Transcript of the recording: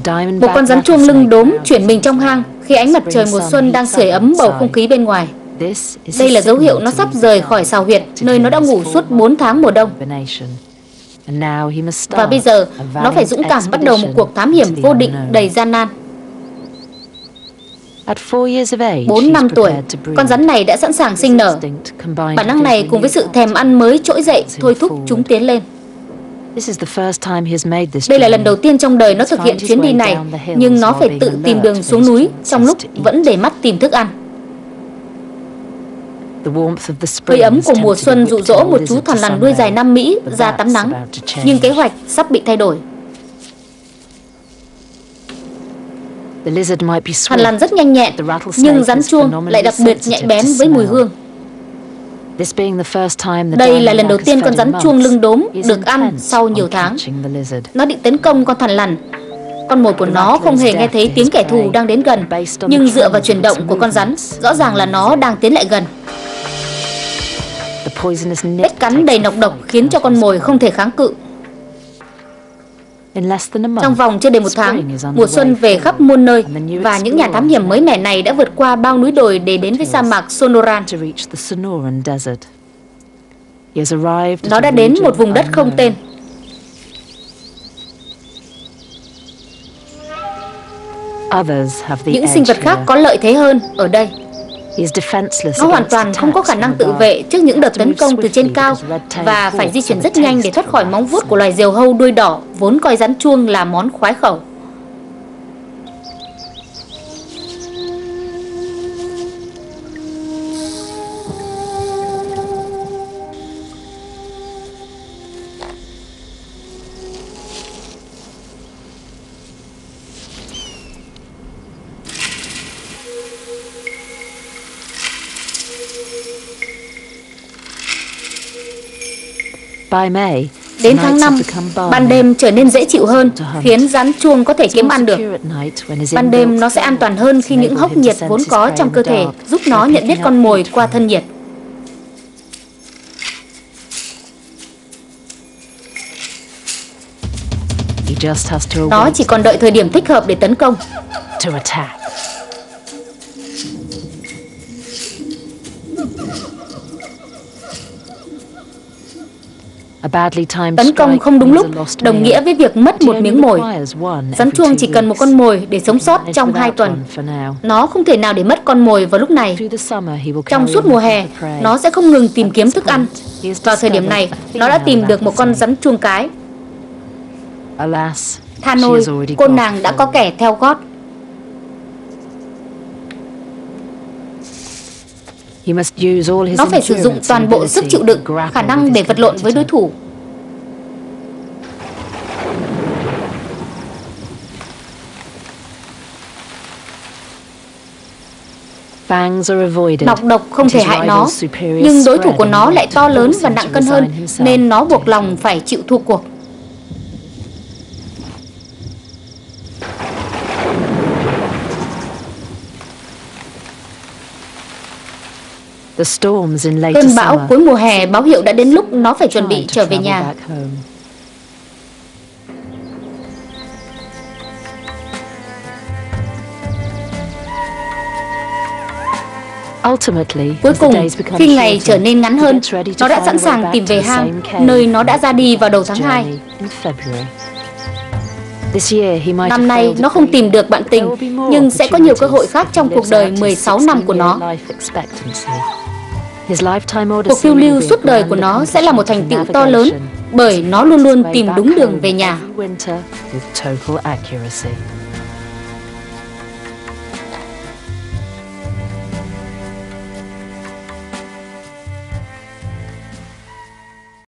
Một con rắn chuông lưng đốm chuyển mình trong hang khi ánh mặt trời mùa xuân đang sưởi ấm bầu không khí bên ngoài. Đây là dấu hiệu nó sắp rời khỏi sào huyệt, nơi nó đã ngủ suốt 4 tháng mùa đông. Và bây giờ, nó phải dũng cảm bắt đầu một cuộc thám hiểm vô định đầy gian nan. 4 năm tuổi, con rắn này đã sẵn sàng sinh nở. Bản năng này cùng với sự thèm ăn mới trỗi dậy thôi thúc chúng tiến lên. Đây là lần đầu tiên trong đời nó thực hiện chuyến đi này, nhưng nó phải tự tìm đường xuống núi trong lúc vẫn để mắt tìm thức ăn. Hơi ấm của mùa xuân dụ dỗ một chú thằn lằn đuôi dài Nam Mỹ ra tắm nắng, nhưng kế hoạch sắp bị thay đổi. Thằn lằn rất nhanh nhẹn, nhưng rắn chuông lại đặc biệt nhạy bén với mùi hương. Đây là lần đầu tiên con rắn chuông lưng đốm được ăn sau nhiều tháng. Nó định tấn công con thằn lằn. Con mồi của nó không hề nghe thấy tiếng kẻ thù đang đến gần, nhưng dựa vào chuyển động của con rắn, rõ ràng là nó đang tiến lại gần. Vết cắn đầy nọc độc khiến cho con mồi không thể kháng cự. Trong vòng chưa đầy 1 tháng, mùa xuân về khắp muôn nơi, và những nhà thám hiểm mới mẻ này đã vượt qua bao núi đồi để đến với sa mạc Sonoran. Nó đã đến một vùng đất không tên. Những sinh vật khác có lợi thế hơn ở đây. Nó hoàn toàn không có khả năng tự vệ trước những đợt tấn công từ trên cao và phải di chuyển rất nhanh để thoát khỏi móng vuốt của loài diều hâu đuôi đỏ vốn coi rắn chuông là món khoái khẩu. Đến tháng 5, ban đêm trở nên dễ chịu hơn, khiến rắn chuông có thể kiếm ăn được. Ban đêm nó sẽ an toàn hơn khi những hốc nhiệt vốn có trong cơ thể giúp nó nhận biết con mồi qua thân nhiệt. Nó chỉ còn đợi thời điểm thích hợp để tấn công. Tấn công không đúng lúc đồng nghĩa với việc mất một miếng mồi. Rắn chuông chỉ cần một con mồi để sống sót trong 2 tuần. Nó không thể nào để mất con mồi vào lúc này. Trong suốt mùa hè, nó sẽ không ngừng tìm kiếm thức ăn. Vào thời điểm này, nó đã tìm được một con rắn chuông cái. Than ôi, cô nàng đã có kẻ theo gót. Nó phải sử dụng toàn bộ sức chịu đựng, khả năng để vật lộn với đối thủ. Nọc độc không thể hại nó, nhưng đối thủ của nó lại to lớn và nặng cân hơn, nên nó buộc lòng phải chịu thua cuộc. Cơn bão cuối mùa hè báo hiệu đã đến lúc nó phải chuẩn bị trở về nhà. Cuối cùng, khi ngày trở nên ngắn hơn, nó đã sẵn sàng tìm về hang, nơi nó đã ra đi vào đầu tháng 2. Năm nay, nó không tìm được bạn tình, nhưng sẽ có nhiều cơ hội khác trong cuộc đời 16 năm của nó. Cuộc phiêu lưu suốt đời của nó sẽ là một thành tựu to lớn, bởi nó luôn luôn tìm đúng đường về nhà.